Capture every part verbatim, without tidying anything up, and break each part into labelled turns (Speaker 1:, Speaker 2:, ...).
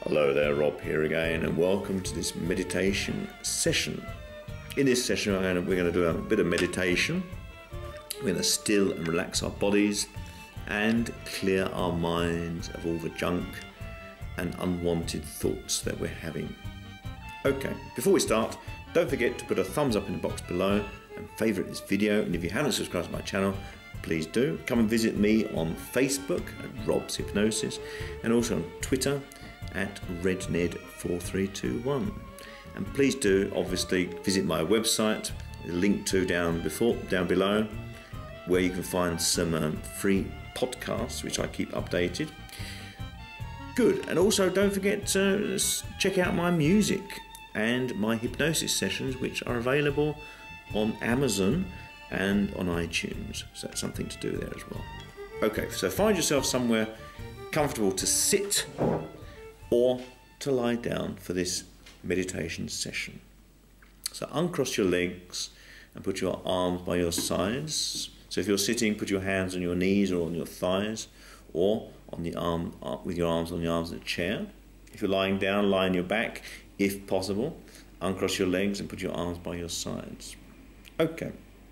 Speaker 1: Hello there, Rob here again, and welcome to this meditation session. In this session, we're going to do a bit of meditation. We're going to still and relax our bodies and clear our minds of all the junk and unwanted thoughts that we're having. Okay, before we start, don't forget to put a thumbs up in the box below and favourite this video. And if you haven't subscribed to my channel, please do. Come and visit me on Facebook at Rob's Hypnosis and also on Twitter at red ned four three two one. And please do obviously visit my website, link to down before down below, where you can find some um, free podcasts which I keep updated. Good. And also don't forget to check out my music and my hypnosis sessions, which are available on Amazon and on iTunes. So that's something to do there as well. Okay, so find yourself somewhere comfortable to sit or to lie down for this meditation session. So uncross your legs and put your arms by your sides. So if you're sitting, put your hands on your knees or on your thighs, or on the arm with your arms on the arms of the chair. If you're lying down, lie on your back if possible. Uncross your legs and put your arms by your sides. Okay.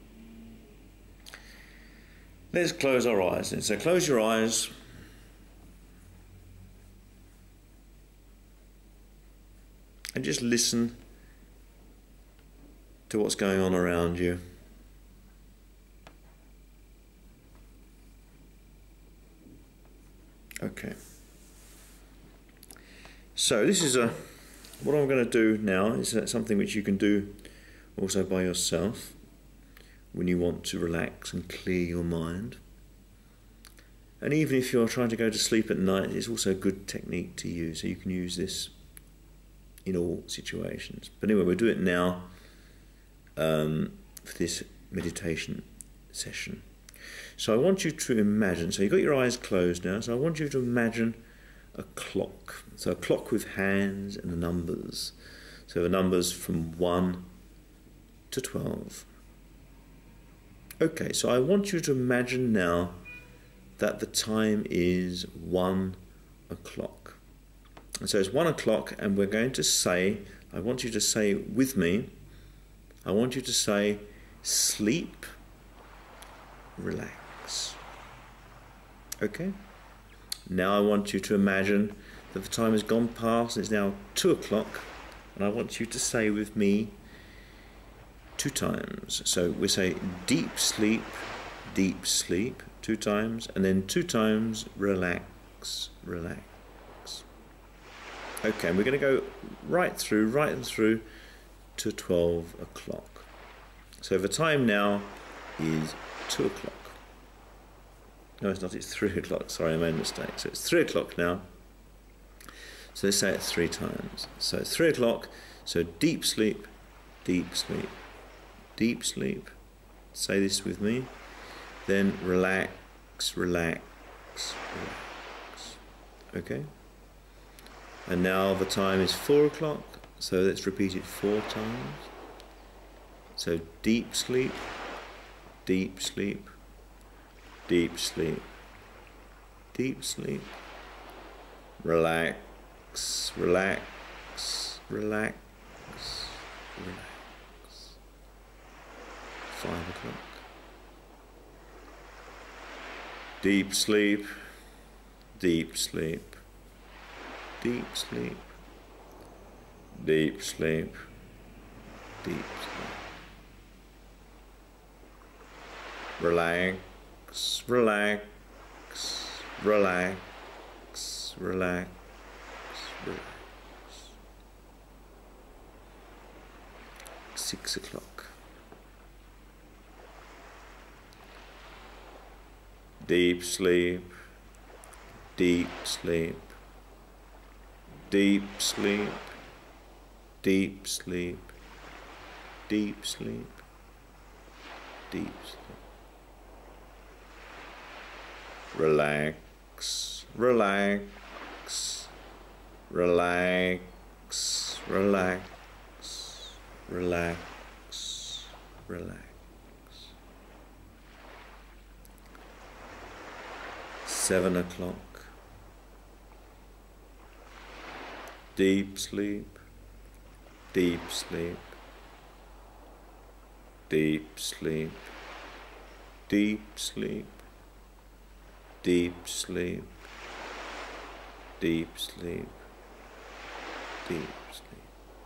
Speaker 1: Let's close our eyes then. So close your eyes. And just listen to what's going on around you. Okay. So this is a, what I'm going to do now is something which you can do also by yourself when you want to relax and clear your mind. And even if you're trying to go to sleep at night, it's also a good technique to use. So you can use this in all situations. But anyway, we'll do it now um, for this meditation session. So I want you to imagine, so you've got your eyes closed now, so I want you to imagine a clock. So a clock with hands and the numbers. So the numbers from one to twelve. Okay, so I want you to imagine now that the time is one o'clock. And so it's one o'clock and we're going to say, I want you to say with me, I want you to say, sleep, relax. Okay? Now I want you to imagine that the time has gone past, it's now two o'clock, and I want you to say with me two times. So we say deep sleep, deep sleep, two times, and then two times relax, relax. Okay, and we're going to go right through, right and through to twelve o'clock. So the time now is two o'clock. No, it's not, it's three o'clock. Sorry, I made a mistake. So it's three o'clock now. So let's say it three times. So it's three o'clock. So deep sleep, deep sleep, deep sleep. Say this with me. Then relax, relax, relax. Okay? And now the time is four o'clock. So let's repeat it four times. So deep sleep, deep sleep, deep sleep, deep sleep, relax, relax, relax, relax. Five o'clock. Deep sleep, deep sleep, deep sleep, deep sleep, deep sleep. Relax. Relax, relax, relax, relax. Six o'clock. Deep sleep, deep sleep, deep sleep, deep sleep, deep sleep, deep sleep. Relax, relax, relax, relax, relax, relax. Seven o'clock. deep sleep, deep sleep, deep sleep, deep sleep, deep sleep, deep sleep, deep sleep.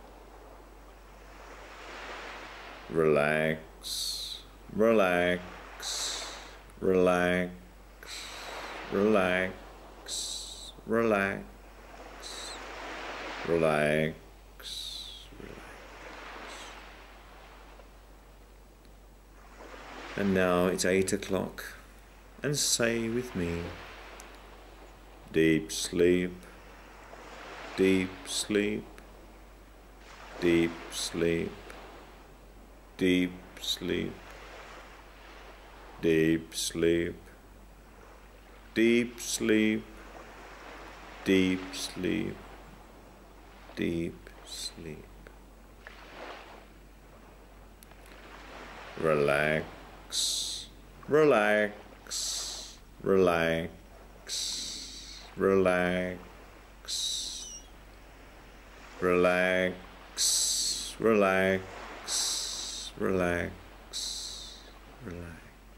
Speaker 1: Relax, relax, relax, relax, relax, relax, relax. And now it's eight o'clock, and say with me, deep sleep, deep sleep, deep sleep, deep sleep, deep sleep, deep sleep, deep sleep, deep sleep. Relax, relax, relax, relax, relax, relax, relax, relax.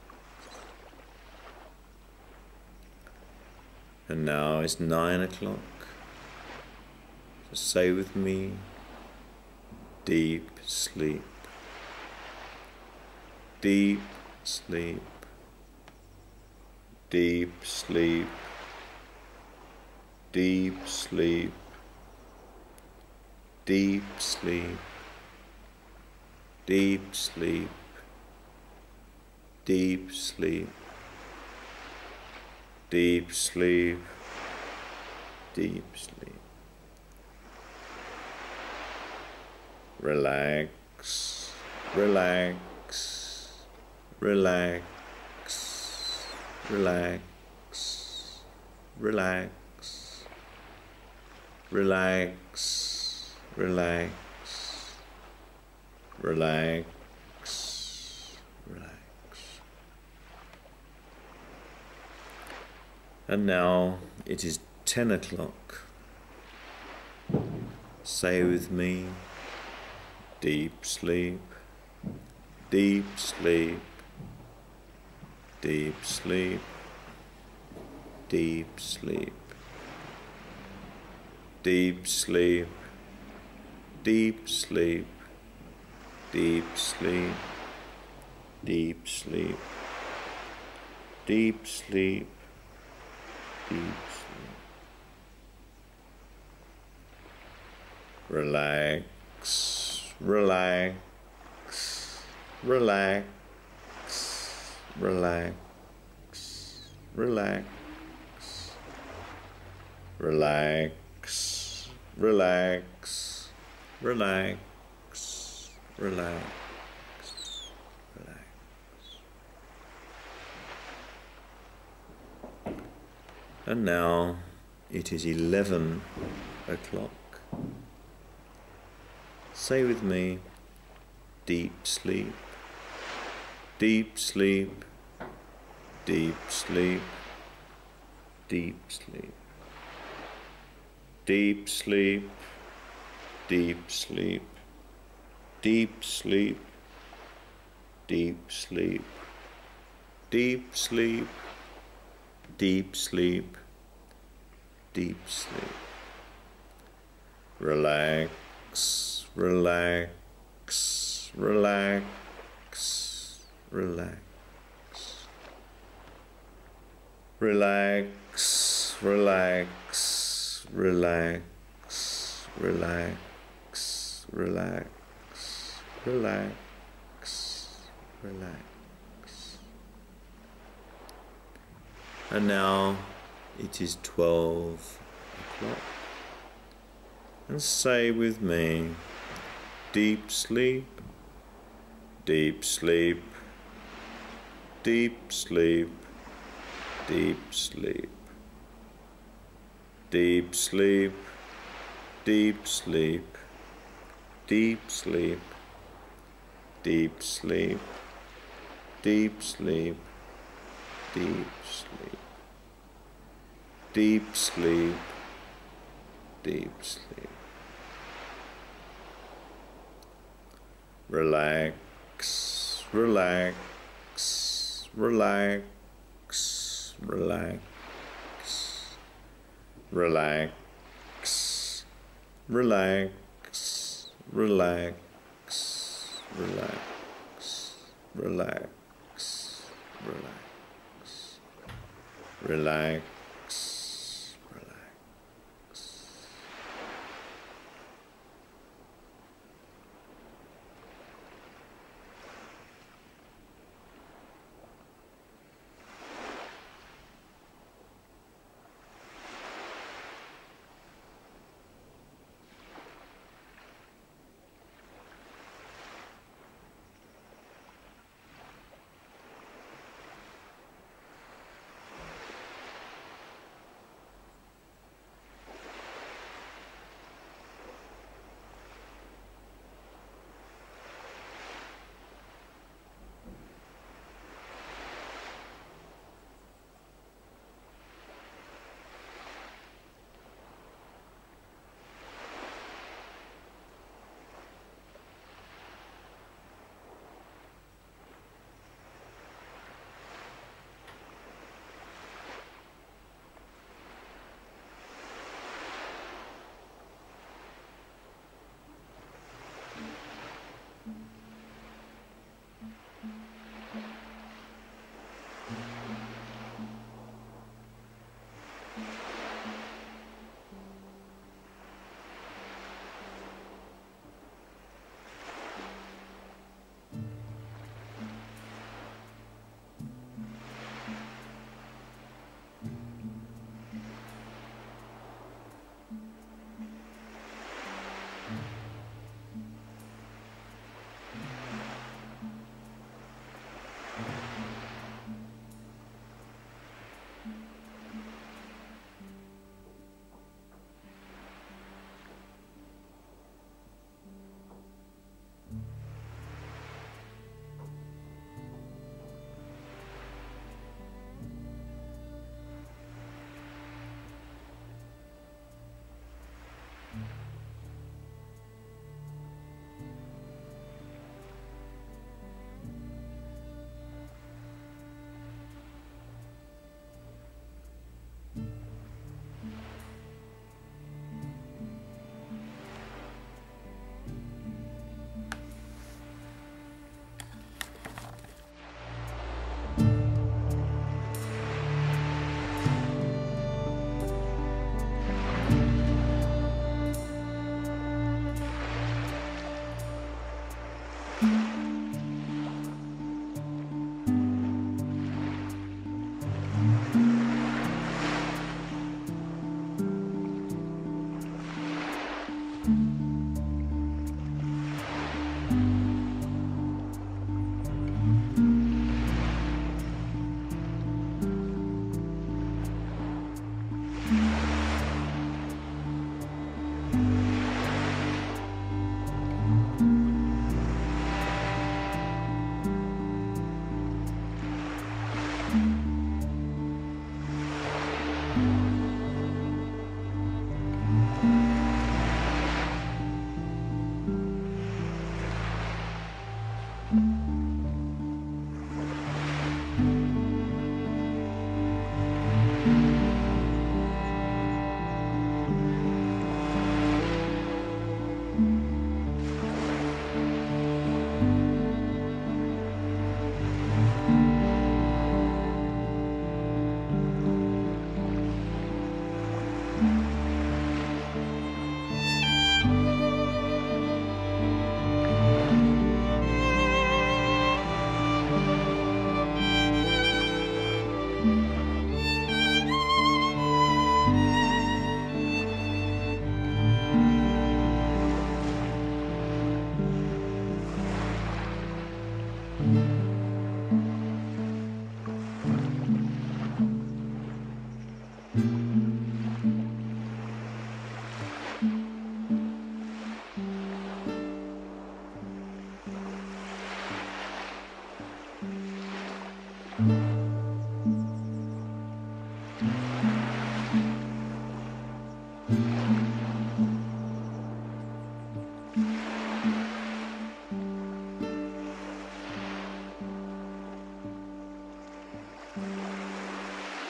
Speaker 1: And now it's nine o'clock. So say with me, deep sleep, deep sleep, deep sleep, deep sleep, deep sleep, deep sleep, deep sleep, deep sleep, deep sleep. Relax, relax, relax, relax, relax, relax, relax, relax, relax. And now it is ten o'clock. Say with me, deep sleep, deep sleep, deep sleep, deep sleep, deep sleep, deep sleep, deep sleep, deep sleep, deep sleep, deep sleep. Relax, relax, relax, relax, relax, relax, relax, relax, relax, relax. And now it is eleven o'clock. Say with me, deep sleep, deep sleep, deep sleep, deep sleep, deep sleep, deep sleep, deep sleep, deep sleep, deep sleep, deep sleep, deep sleep. Relax, relax, relax, relax. Relax, relax, relax, relax, relax, relax, relax. And now it is twelve o'clock. And say with me, deep sleep, deep sleep, deep sleep, deep sleep, deep sleep, deep sleep, deep sleep, deep sleep, deep sleep, deep sleep, deep sleep, deep sleep. relax, relax, relax, relax, relax, relax, relax, relax, relax, relax, relax, relax.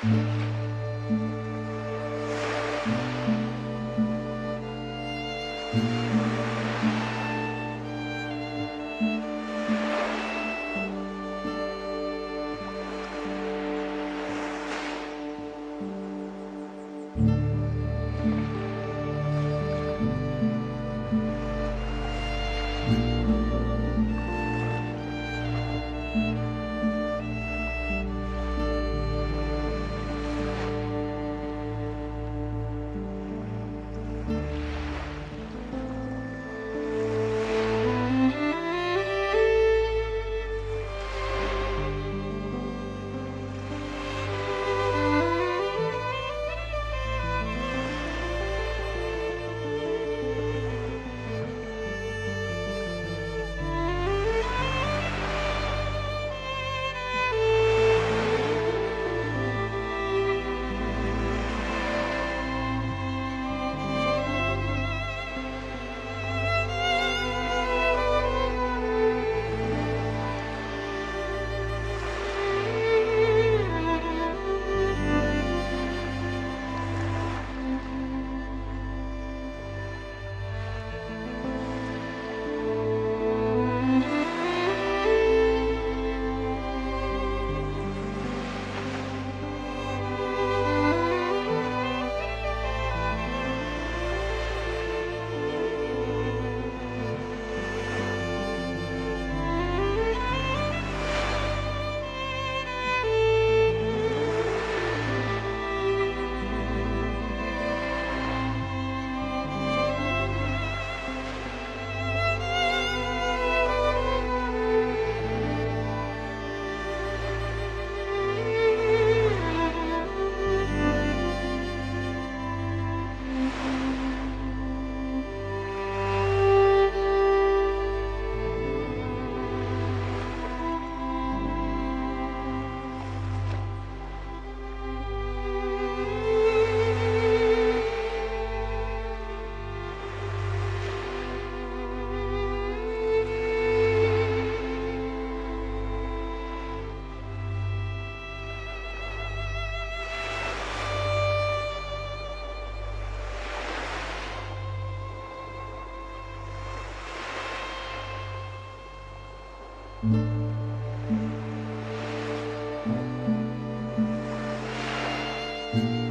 Speaker 1: Mm-hmm.